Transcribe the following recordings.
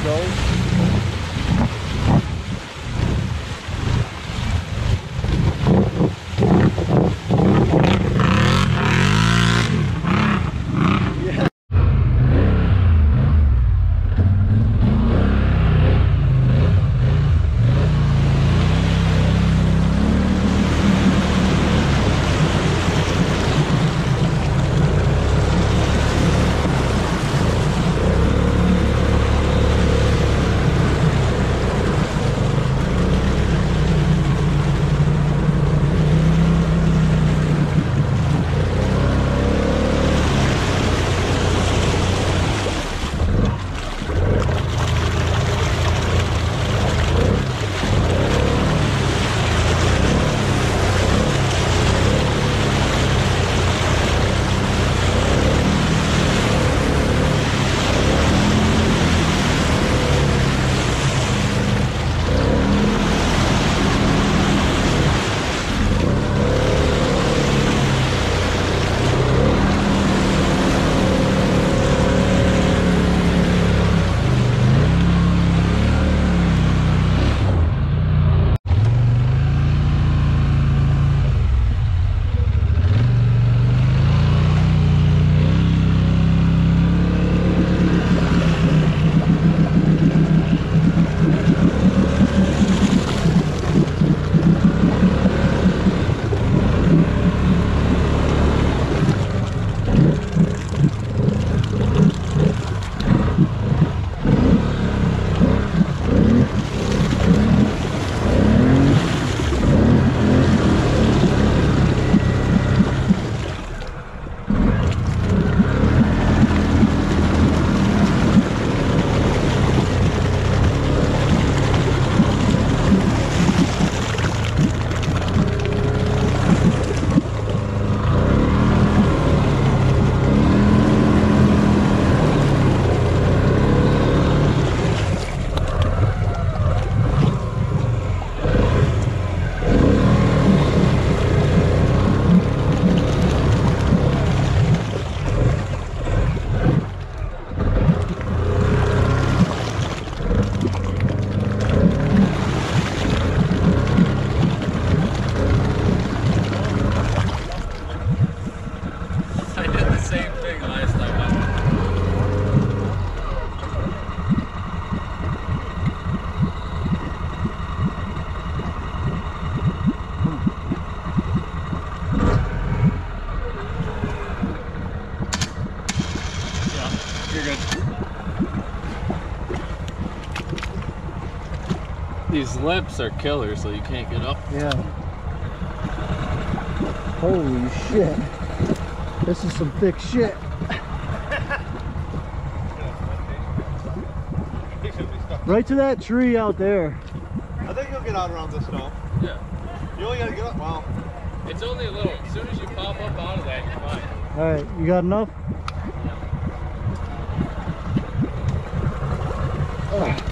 goes. These lips are killer, so you can't get up. Yeah. Holy shit. This is some thick shit. Right to that tree out there. I think you'll get out around this stump. Yeah. You only gotta get up, wow. It's only a little. As soon as you pop up out of that, you're fine. Alright, you got enough? Ugh.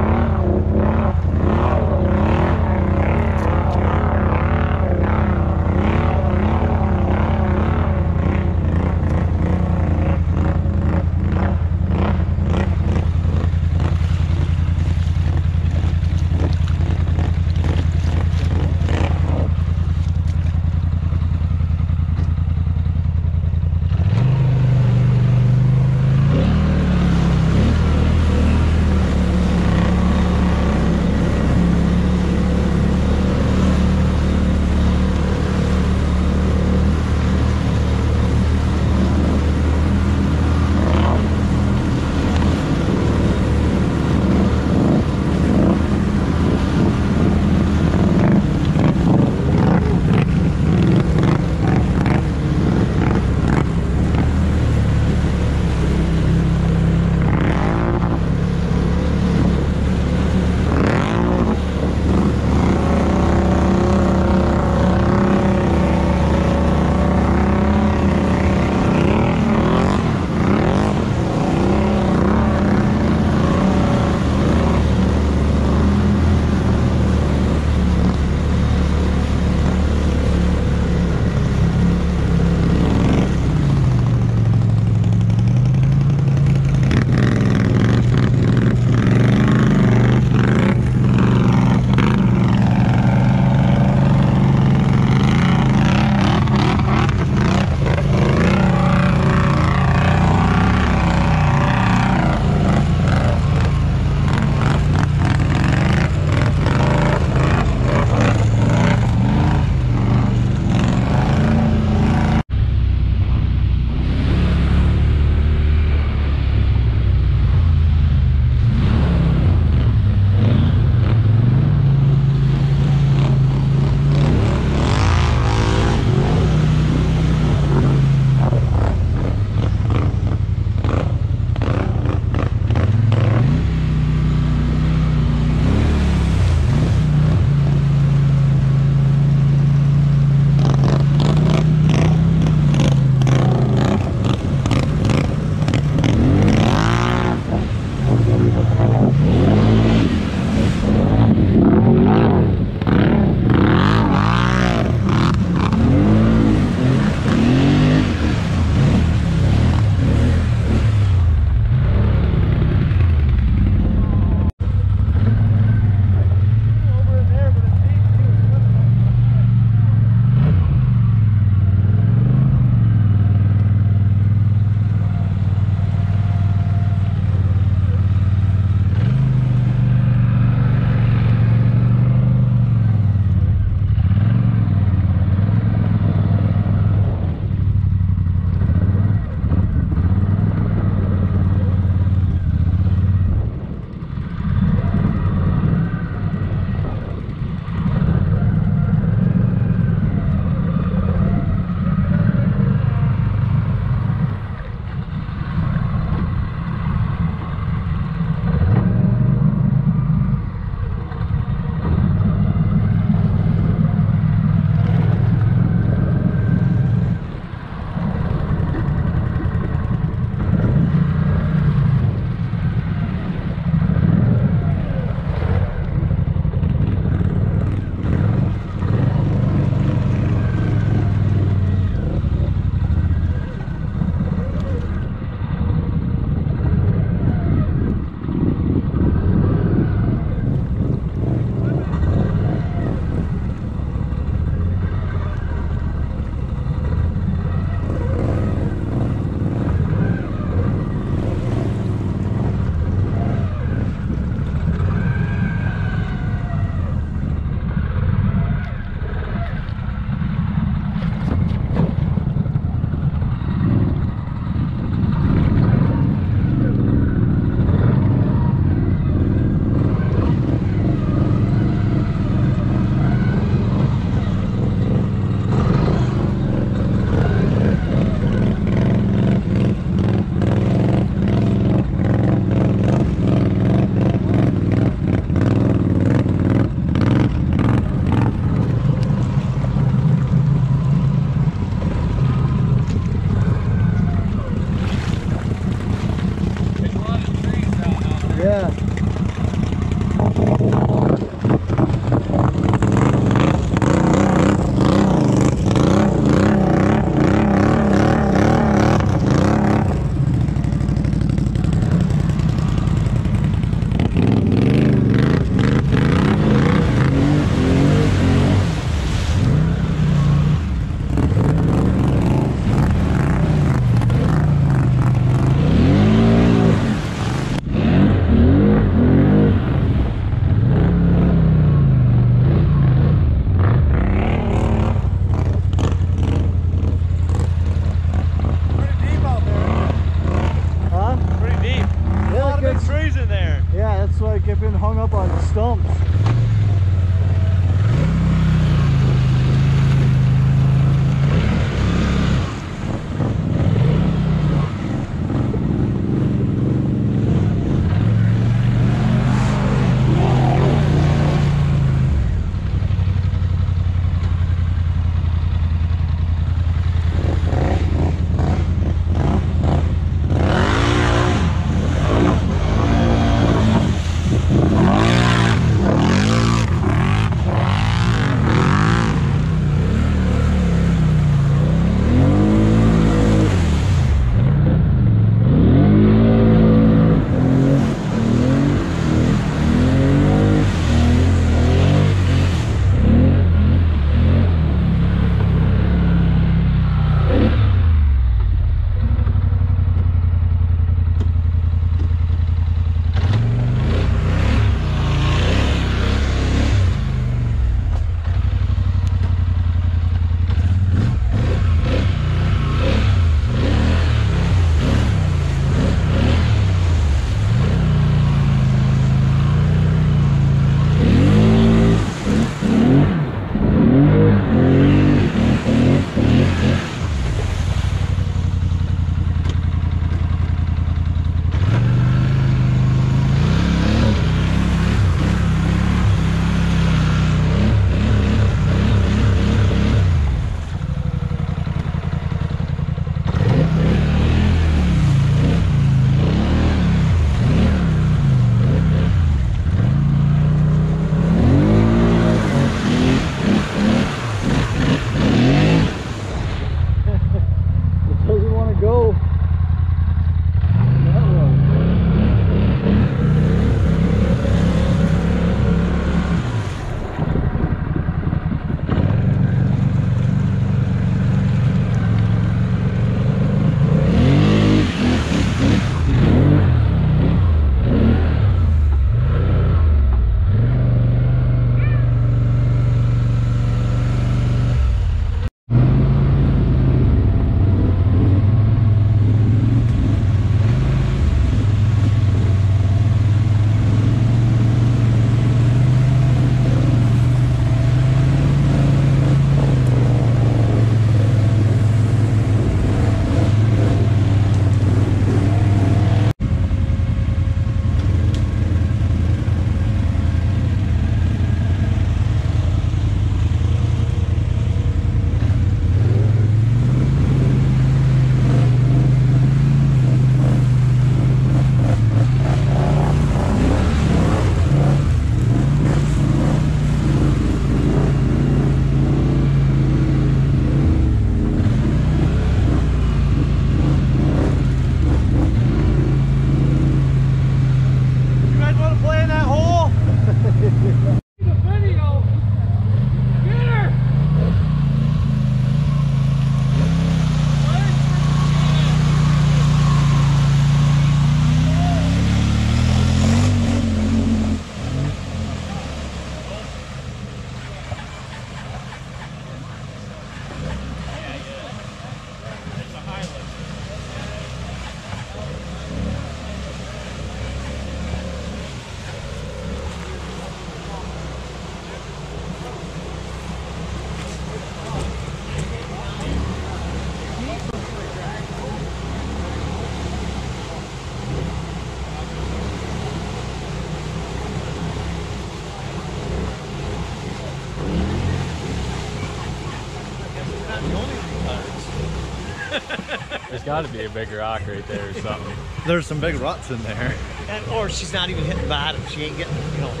not the only retards. There's got to be a big rock right there or something. There's some big ruts in there. And, or she's not even hitting bottom. She ain't getting, you know.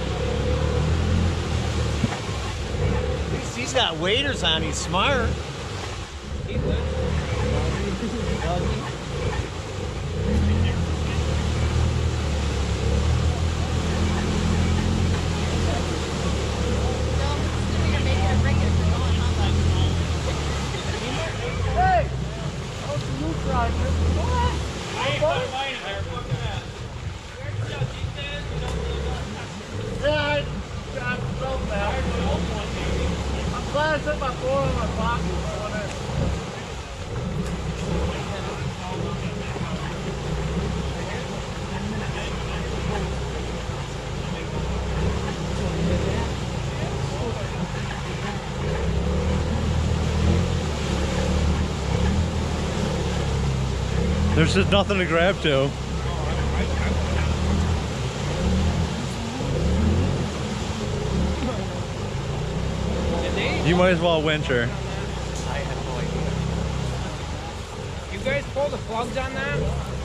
At least he's got waders on. He's smart. There's just nothing to grab to. You might as well winch her. I have no idea. You guys pull the plugs on that?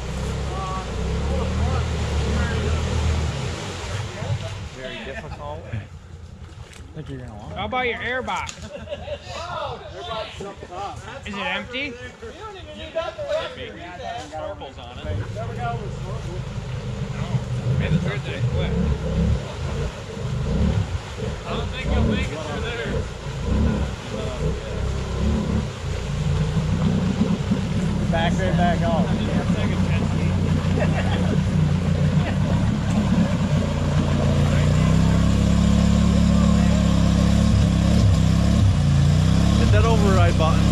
Very difficult. I think you're gonna want. How about your air box? Is it empty? Snorkels on it. Maybe Thursday. What? I don't think you'll make it through there. Back right back off. Hit that override button.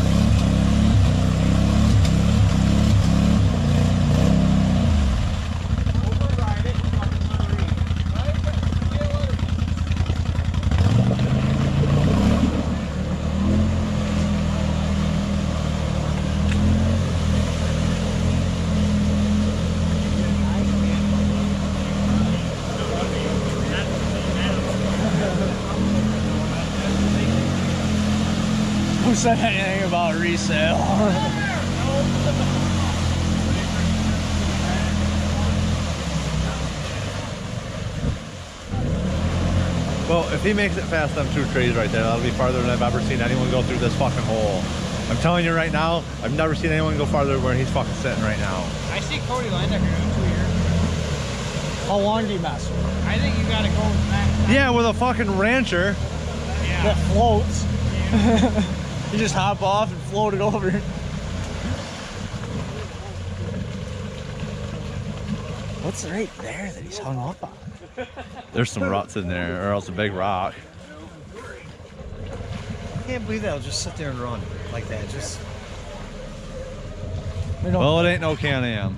Who said anything about resale? Well, if he makes it past them two trees right there, that'll be farther than I've ever seen anyone go through this fucking hole. I'm telling you right now, I've never seen anyone go farther where he's fucking sitting right now. I see Cody Landecker in 2 years. How long do you mess with? I think you gotta go with that. Yeah, with a fucking rancher. That floats. You just hop off and float it over. What's right there that he's hung up on? There's some ruts in there, or else a big rock. I can't believe that'll just sit there and run like that. Just Well, it ain't no Can-Am.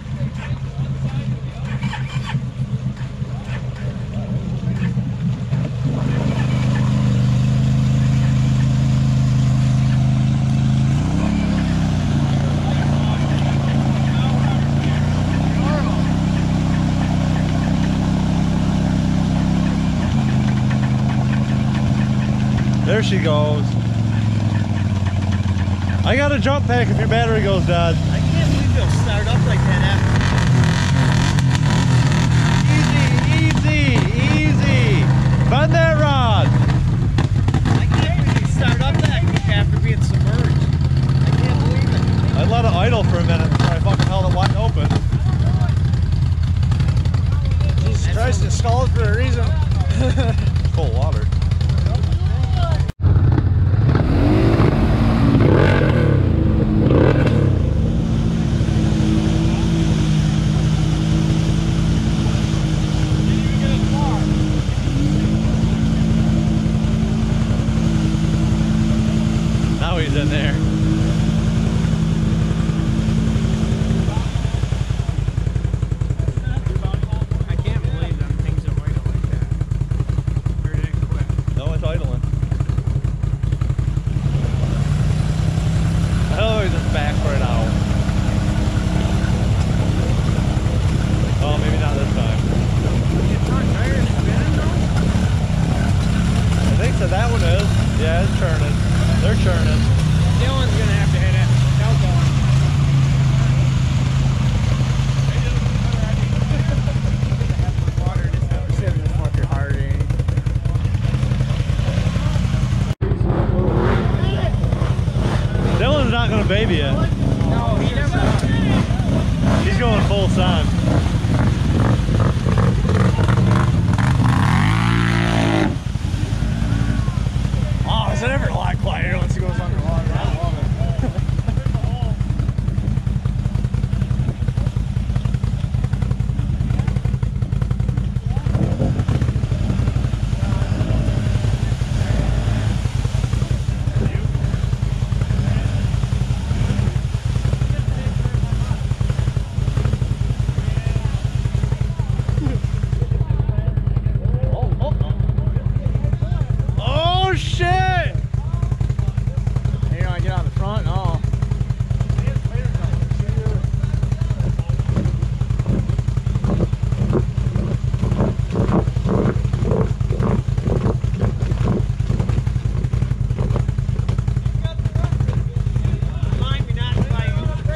There she goes. I got a jump pack if your battery goes dead. I can't believe they'll start up like that after. Easy, easy, easy. Bend that rod. I can't believe they start up that quick after being submerged. I can't believe it. I let it idle for a minute before I fucking held it wide open. Jesus Christ, it stalled for a reason. Cold water. Now he's in there. I can't believe them things are idle like that. Or did it quit? No, it's idling. Oh, he's just back for it out. Oh, maybe not this time. It's not tired and spinning though? I think so. That one is. Yeah, it's turning. They're turning. turning. Dylan's gonna have to hit it. Tell Dylan. Water just out. It's hitting this fucker hard, ain't it? Dylan's not gonna baby it. No, he never does. He's going full send. Oh, is it ever a lot quieter once it goes underwater? I love it. Oh shit! You know, I get on the front. Oh. Remind me not to buy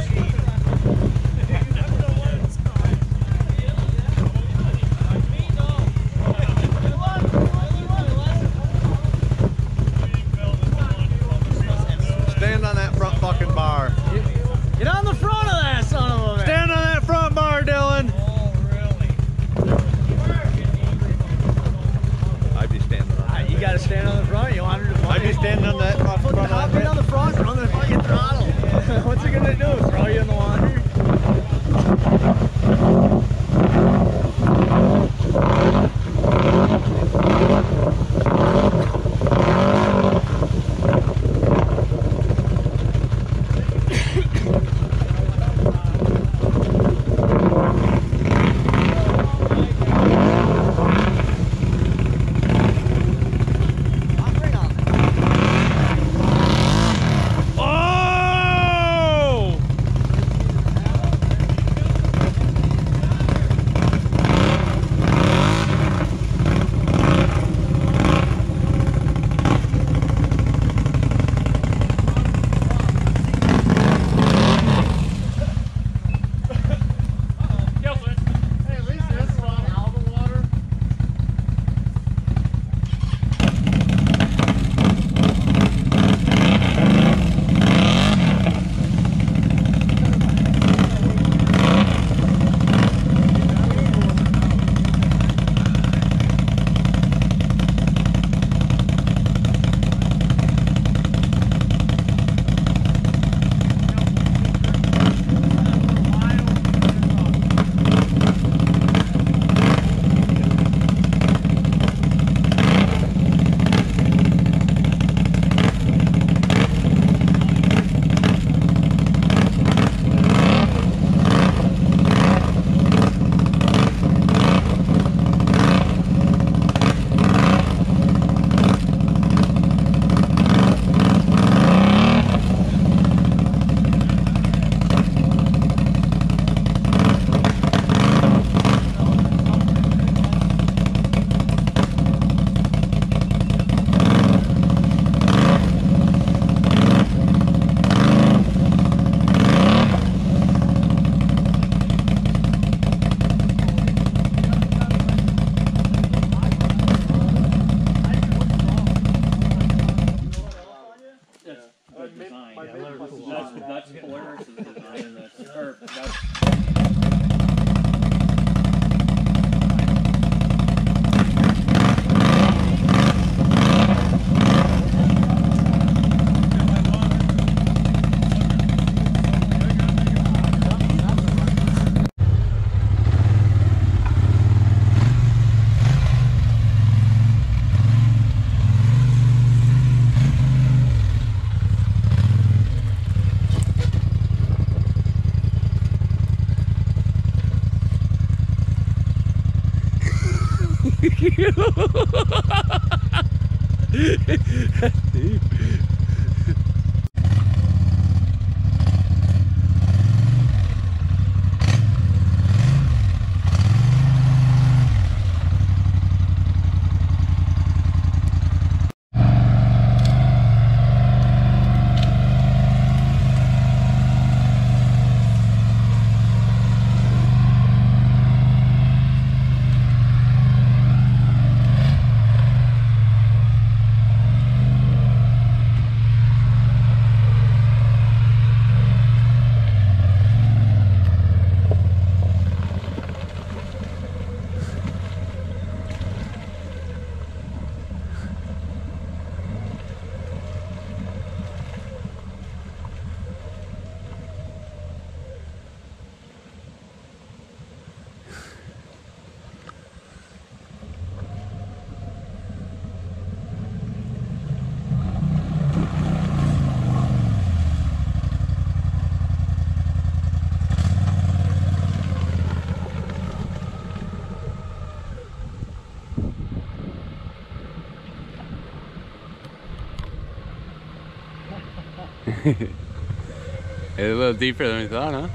Stand on that front fucking bar. Get on the front of that son of a bitch. Stand on that front bar, Dylan. Oh, really? I'd be standing on that. You gotta stand on the front. You want her to I'd be standing on that front Fucking of hop that in on the front, run the fucking throttle. What's it gonna do? Throw you in the water? Oh! That's Polaris' design. That's It's a little deeper than we thought, huh?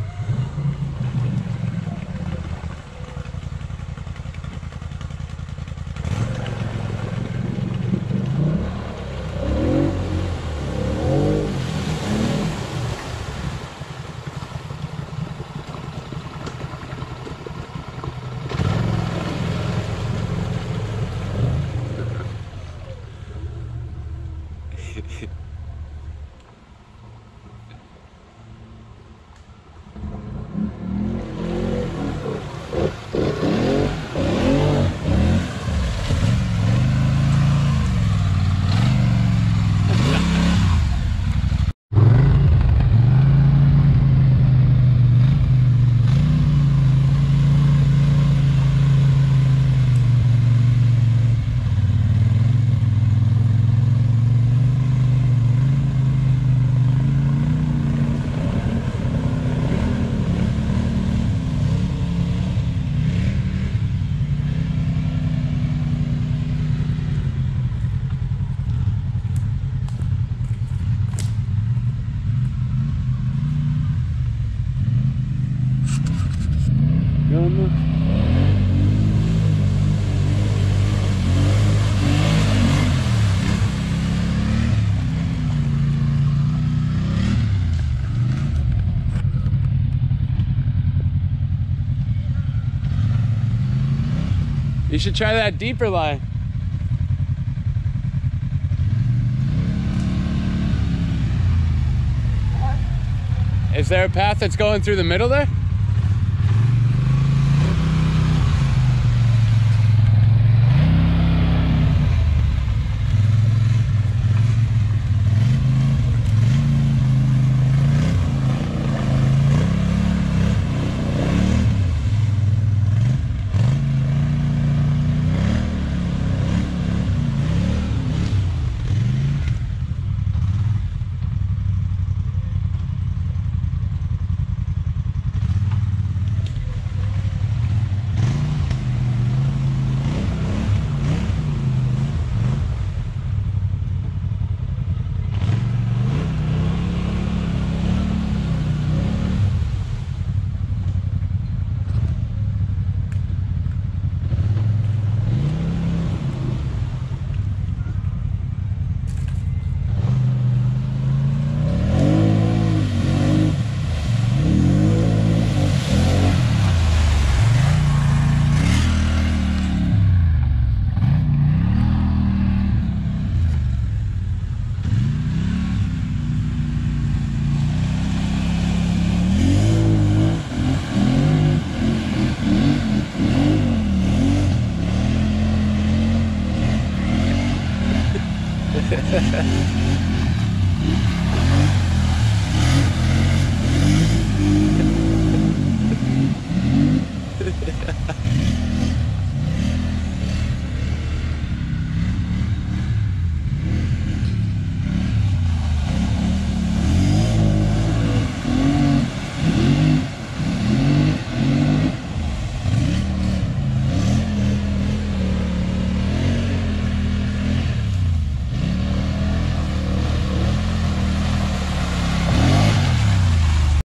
You should try that deeper line. Is there a path that's going through the middle there?